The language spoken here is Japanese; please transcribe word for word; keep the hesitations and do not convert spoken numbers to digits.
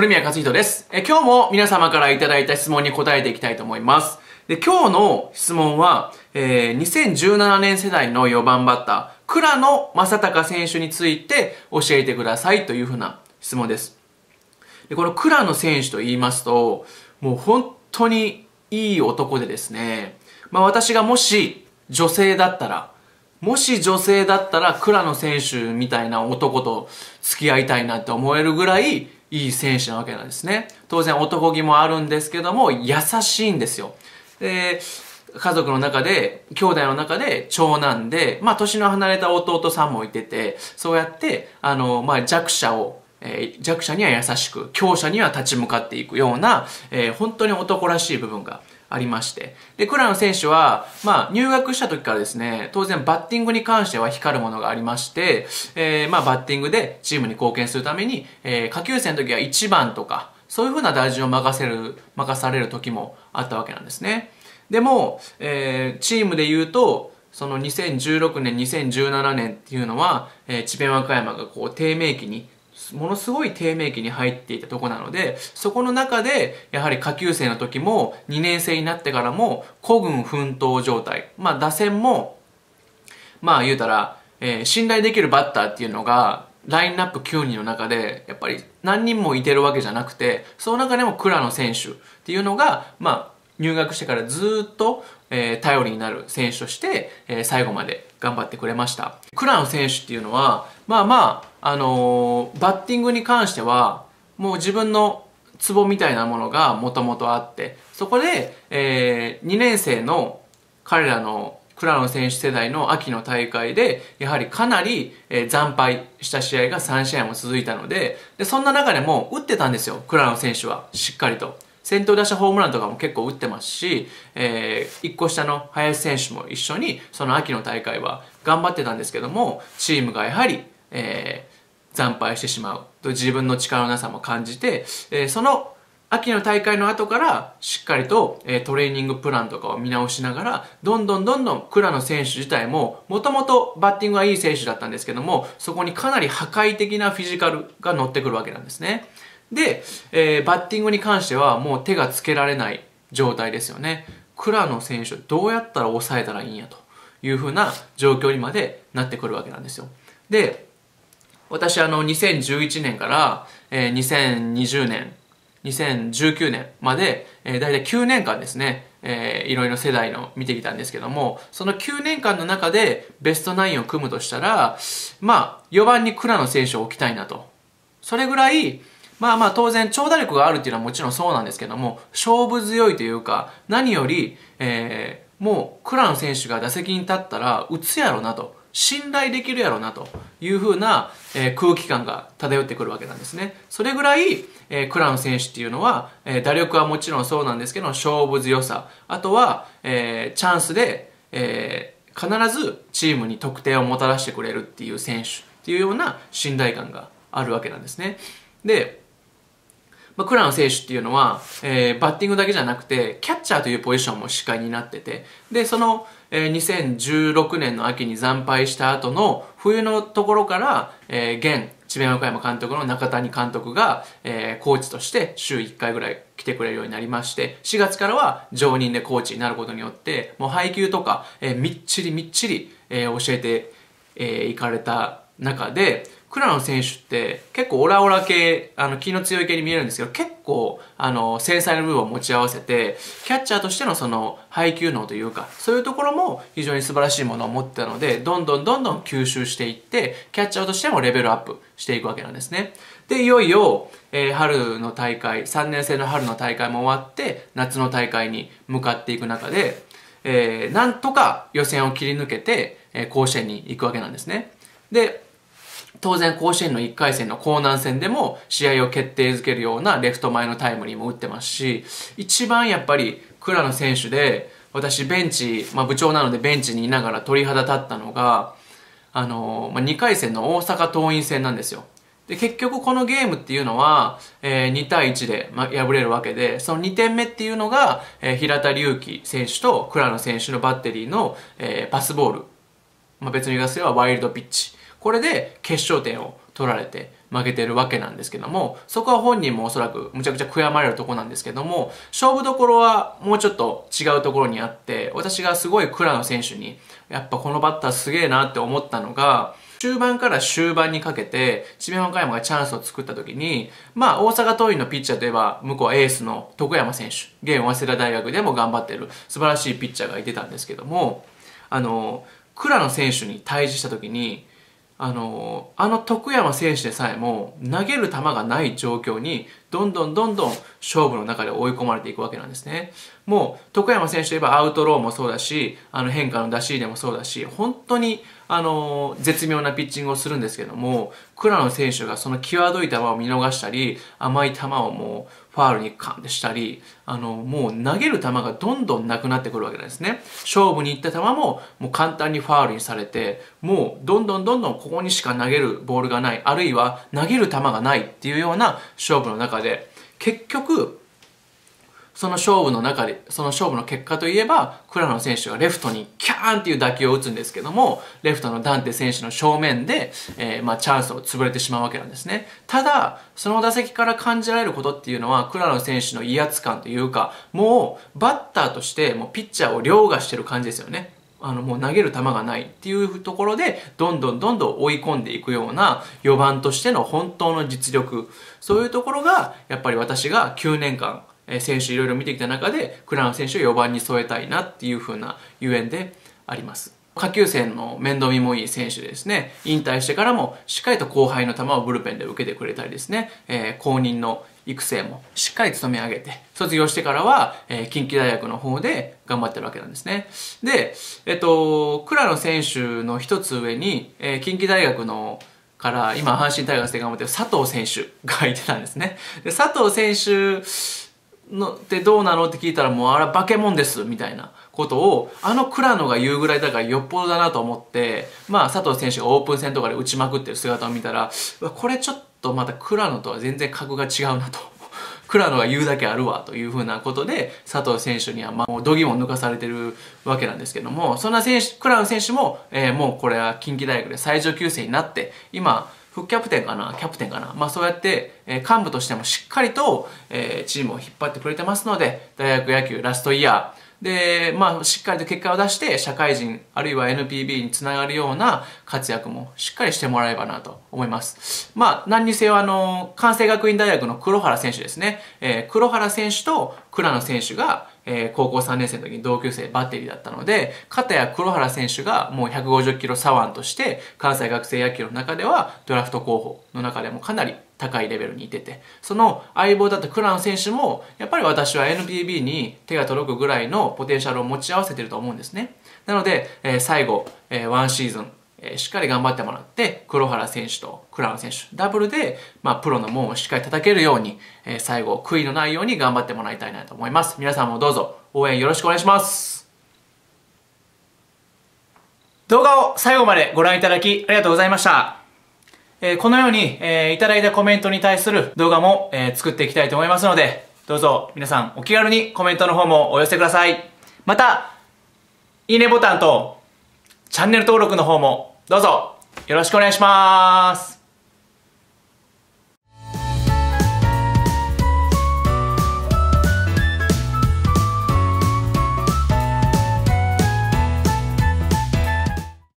古宮克人です。え今日も皆様からいただいた質問に答えていきたいと思います。で今日の質問は、えー、にせんじゅうななねん世代のよばんバッター、倉野正隆選手について教えてくださいというふうな質問です。でこの倉野選手と言いますと、もう本当にいい男でですね、まあ私がもし女性だったら、もし女性だったら倉野選手みたいな男と付き合いたいなって思えるぐらいいい選手なわけなんですね。当然男気もあるんですけども優しいんですよ。で家族の中で兄弟の中で長男で、まあ年の離れた弟さんもいてて、そうやってあの、まあ、弱者をえー、弱者には優しく強者には立ち向かっていくような、えー、本当に男らしい部分がありまして、で倉野選手は、まあ、入学した時からですね、当然バッティングに関しては光るものがありまして、えーまあ、バッティングでチームに貢献するために、えー、下級生の時はいちばんとかそういう風な打順を任せる任される時もあったわけなんですね。でも、えー、チームで言うとそのにせんじゅうろくねんにせんじゅうななねんっていうのは、えー、智弁和歌山がこう低迷期にものすごい低迷期に入っていたところなので、そこの中でやはり下級生の時もにねん生になってからも孤軍奮闘状態、まあ打線もまあ言うたら、えー、信頼できるバッターっていうのがラインナップきゅうにんの中でやっぱり何人もいてるわけじゃなくて、その中でも倉野選手っていうのがまあ入学してからずっと、えー、頼りになる選手として、えー、最後まで頑張ってくれました。倉野選手っていうのはまあまああのー、バッティングに関してはもう自分のツボみたいなものがもともとあって、そこで、えー、にねん生の彼らの倉野選手世代の秋の大会でやはりかなり、えー、惨敗した試合がさん試合も続いたので、でそんな中でも打ってたんですよ、倉野選手はしっかりと。先頭打者ホームランとかも結構打ってますし、えー、いっこ下の林選手も一緒にその秋の大会は頑張ってたんですけども、チームがやはり、えー、惨敗してしまうと自分の力のなさも感じて、えー、その秋の大会の後からしっかりと、えー、トレーニングプランとかを見直しながら、どんどんどんどん倉野選手自体ももともとバッティングはいい選手だったんですけども、そこにかなり破壊的なフィジカルが乗ってくるわけなんですね。で、えー、バッティングに関してはもう手がつけられない状態ですよね。倉野選手どうやったら抑えたらいいんやというふうな状況にまでなってくるわけなんですよ。で、私あのにせんじゅういちねんから、えー、にせんにじゅうねん、にせんじゅうきゅうねんまで、えー、大体きゅうねんかんですね、えー、いろいろ世代の見てきたんですけども、そのきゅうねんかんの中でベストナインを組むとしたら、まあよばんに倉野選手を置きたいなと。それぐらいまあまあ当然長打力があるっていうのはもちろんそうなんですけども、勝負強いというか、何より、えー、もう倉野選手が打席に立ったら打つやろなと、信頼できるやろなというふうな、えー、空気感が漂ってくるわけなんですね。それぐらい、えー、倉野選手っていうのは、えー、打力はもちろんそうなんですけど、勝負強さ、あとは、えー、チャンスで、えー、必ずチームに得点をもたらしてくれるっていう選手っていうような信頼感があるわけなんですね。で、まあ、倉野選手っていうのは、えー、バッティングだけじゃなくてキャッチャーというポジションもしっかりになってて、でその、えー、にせんじゅうろくねんの秋に惨敗した後の冬のところから、えー、現智弁和歌山監督の中谷監督が、えー、コーチとして週いっかいぐらい来てくれるようになりまして、しがつからは常任でコーチになることによってもう配球とか、えー、みっちりみっちり、えー、教えてい、えー、かれた中で、倉野選手って結構オラオラ系、あの気の強い系に見えるんですけど、結構あの繊細な部分を持ち合わせて、キャッチャーとしてのその配球能というか、そういうところも非常に素晴らしいものを持ってたので、どんどんどんどん吸収していって、キャッチャーとしてもレベルアップしていくわけなんですね。で、いよいよ、えー、春の大会、さんねん生の春の大会も終わって、夏の大会に向かっていく中で、えー、なんとか予選を切り抜けて、えー、甲子園に行くわけなんですね。で、当然甲子園のいっかい戦の江南戦でも試合を決定づけるようなレフト前のタイムリーも打ってますし、一番やっぱり倉野選手で私ベンチ、まあ、部長なのでベンチにいながら鳥肌立ったのが、あのまあ、にかい戦の大阪桐蔭戦なんですよ。で結局このゲームっていうのは、えー、にたいいちで、まあ、敗れるわけで、そのにてんめっていうのが、えー、平田隆輝選手と倉野選手のバッテリーの、えー、パスボール、まあ、別に言わせればワイルドピッチ、これで決勝点を取られて負けてるわけなんですけども、そこは本人もおそらくむちゃくちゃ悔やまれるところなんですけども、勝負どころはもうちょっと違うところにあって、私がすごい倉野選手に、やっぱこのバッターすげえなって思ったのが、中盤から終盤にかけて、智弁和歌山がチャンスを作った時に、まあ、大阪桐蔭のピッチャーといえば、向こうはエースの徳山選手、現早稲田大学でも頑張ってる素晴らしいピッチャーがいてたんですけども、あの、倉野選手に対峙した時に、あの、あの徳山選手でさえも投げる球がない状況にどんどんどんどん勝負の中で追い込まれていくわけなんですね。もう徳山選手といえばアウトローもそうだし、あの変化の出し入れもそうだし、本当にあの絶妙なピッチングをするんですけども、倉野選手がその際どい球を見逃したり、甘い球をもうファールにカンってしたり、あのもう投げる球がどんどんなくなってくるわけなんですね。勝負に行った球ももう簡単にファールにされて、もうどんどんどんどんここにしか投げるボールがない、あるいは投げる球がないっていうような勝負の中で、結局その勝負の中で、その勝負の結果といえば、倉野選手がレフトにキャーンっていう打球を打つんですけども、レフトのダンテ選手の正面で、えー、まあチャンスを潰れてしまうわけなんですね。ただ、その打席から感じられることっていうのは、倉野選手の威圧感というか、もうバッターとしてもうピッチャーを凌駕してる感じですよね。あのもう投げる球がないっていうところで、どんどんどんどん追い込んでいくようなよばんとしての本当の実力、そういうところが、やっぱり私がきゅうねんかん、選手いろいろ見てきた中で、倉野選手をよばんに添えたいなっていう風なゆえんであります。下級生の面倒見もいい選手でですね、引退してからもしっかりと後輩の球をブルペンで受けてくれたりですね、えー、後任の育成もしっかり務め上げて、卒業してからは、えー、近畿大学の方で頑張ってるわけなんですね。で、えっと、倉野選手の一つ上に、えー、近畿大学のから今阪神タイガースで頑張ってる佐藤選手がいてたんですね。で、佐藤選手のってどうなのって聞いたら、もうあれは化け物ですみたいなことをあの倉野が言うぐらいだからよっぽどだなと思って、まあ佐藤選手がオープン戦とかで打ちまくってる姿を見たら、これちょっとまた倉野とは全然格が違うなと。倉野が言うだけあるわというふうなことで、佐藤選手にはまあもう度肝を抜かされてるわけなんですけども、そんな選手、倉野選手も、えー、もうこれは近畿大学で最上級生になって、今副キャプテンかなキャプテンかなまあそうやって、えー、幹部としてもしっかりと、えー、チームを引っ張ってくれてますので、大学野球ラストイヤーで、まあしっかりと結果を出して社会人あるいは エヌピービー につながるような活躍もしっかりしてもらえればなと思います。まあ何にせよあの、関西学院大学の黒原選手ですね。えー、黒原選手と倉野選手がえー、高校さんねん生の時に同級生バッテリーだったので、片や黒原選手がもうひゃくごじゅっキロ左腕として、関西学生野球の中ではドラフト候補の中でもかなり高いレベルにいてて、その相棒だった倉野選手も、やっぱり私は エヌピービー に手が届くぐらいのポテンシャルを持ち合わせてると思うんですね。なので、えー、最後、えー、ワンシーズン、えー、しっかり頑張ってもらって、黒原選手と倉野選手、ダブルで、まあ、プロの門をしっかり叩けるように、えー、最後、悔いのないように頑張ってもらいたいなと思います。皆さんもどうぞ応援よろしくお願いします。動画を最後までご覧いただきありがとうございました。えー、このように、えー、いただいたコメントに対する動画も、えー、作っていきたいと思いますので、どうぞ皆さんお気軽にコメントの方もお寄せください。また、いいねボタンとチャンネル登録の方もどうぞよろしくお願いします。